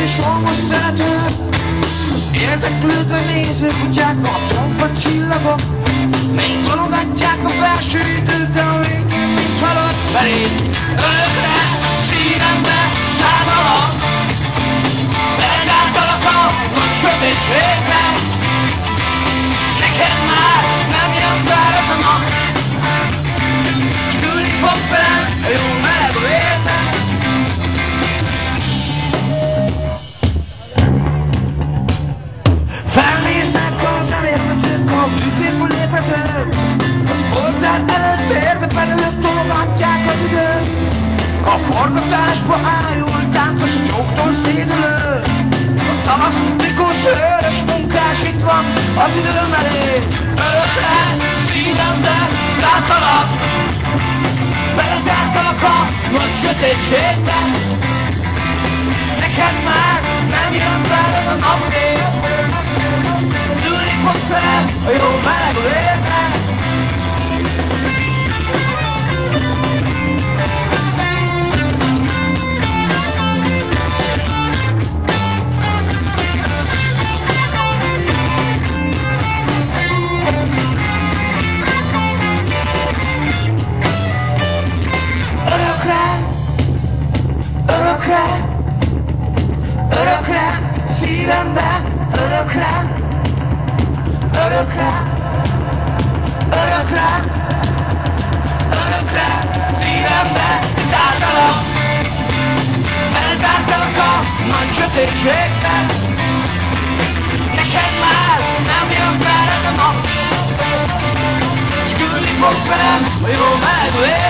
és hangos szeretők, az érdeklődve néző kutyák, a tomfa csillagok, még tologatják a belső időt, de a végén mint halott feléd. Örökre szívembe zártalak, bezártalak a nagy sötétségben. Neked már nem jön fel ez a nap, s küldni fogsz velem a jó meleg vérben. Felnéznek az elérkezők, a bűtérből léphetők, a sportár előtt érdepenők tologatják az időt. A forgatásba ájul táncos a csóktól szédülő, a tavasz, mikor szőrös munkás itt van az időm elé. Örökre szívembe zártalak, belezártalak a nagy sötétségben. Neked már nem jön fel ez a napfény, ülni fogsz velem a jó meleg vérben. Örökre, örökre, szívembe, örökre, örökre, örökre, örökre, szívembe, zártalak, elzártalak a nagy sötétségben. Neked már nem jön fel ez a nap, s küldni fogsz velem a jó meleg vérben.